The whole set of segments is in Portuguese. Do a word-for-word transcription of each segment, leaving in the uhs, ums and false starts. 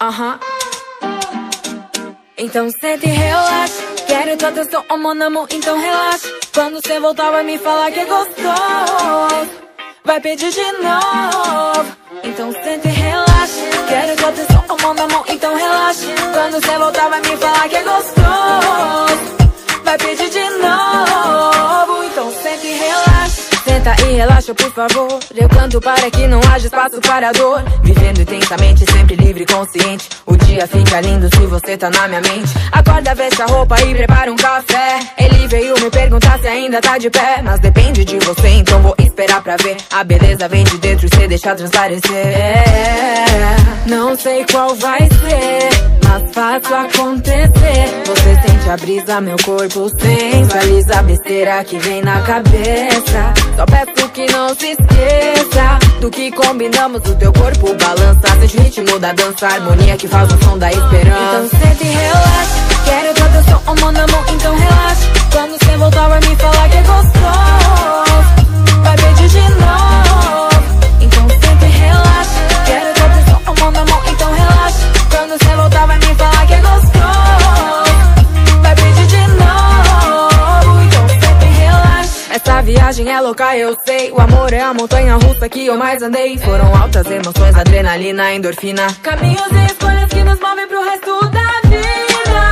Aham. Então senta e relaxa. Quero tua atenção, oh mon amour, então relaxa. Quando cê voltar vai me falar que é gostoso, vai pedir de novo. Então senta e relaxa. Quero tua atenção, oh mon amour, então relaxa. Quando cê voltar vai me falar que é gostoso, vai pedir de novo. Então senta e relaxa. Senta e relaxa, por favor. Eu canto para que não haja espaço para dor. Vivendo intensamente, sempre livre e consciente. O dia fica lindo se você tá na minha mente. Acorda, veste a roupa e prepara um café. Ele veio me perguntar se ainda tá de pé, mas depende de você, então vou esperar pra ver. A beleza vem de dentro e cê deixa transparecer. Não sei qual vai ser, mas faço acontecer. Você sente a brisa, meu corpo sensualiza a besteira que vem na cabeça. Só peço que não se esqueça do que combinamos, o teu corpo balança. Sente o ritmo da dança, a harmonia que faz o som da esperança. Então senta e relaxa. Quero tua atenção, oh mon amour, então relaxa. Quando cê voltar vai me falar que é gostoso, vai pedir de novo. Então senta e relaxa. Quero tua atenção, oh mon amour, então relaxa. Quando cê voltar vai me falar que é gostoso, vai pedir de novo. Então senta e relaxa. Essa viagem é louca, eu sei. O amor é a montanha russa que eu mais andei. Foram altas emoções, adrenalina, endorfina. Caminhos e escolhas que nos movem pro resto da vida.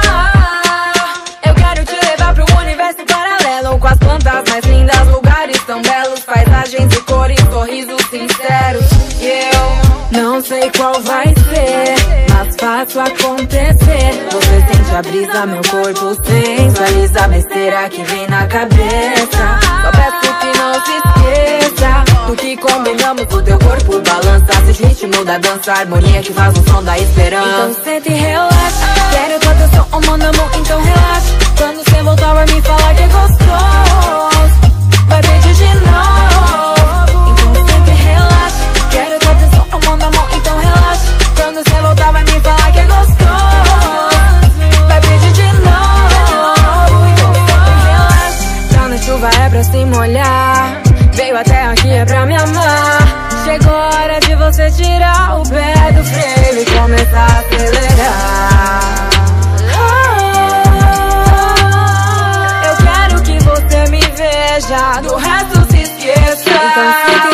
Eu quero te levar pro universo paralelo, com as plantas mais lindas, lugares tão belos, paisagens e cores, sorrisos sinceros. E eu não sei qual vai ser, mas faço acontecer. Você sente a brisa, meu corpo sensualiza a besteira que vem na cabeça. Só peço que não se esqueça do que combinamos, o teu corpo balança. Sente o ritmo da dança, a harmonia que faz o som da esperança. Então senta e relaxa. Quero tua atenção, oh mon amour, então relaxa. Quando cê voltar vai me falar que é gostoso, vai pedir de novo. Então senta e relaxa. Quero tua atenção, oh mon amour, então relaxa. Quando cê voltar vai me falar que é gostoso, vai pedir de novo. Então senta e relaxa. Tá na chuva é pra se molhar, veio até aqui é pra me amar. Chegou a hora de você tirar o pé do freio e começar a acelerar. Eu quero que você me veja, do resto se esqueça. Então,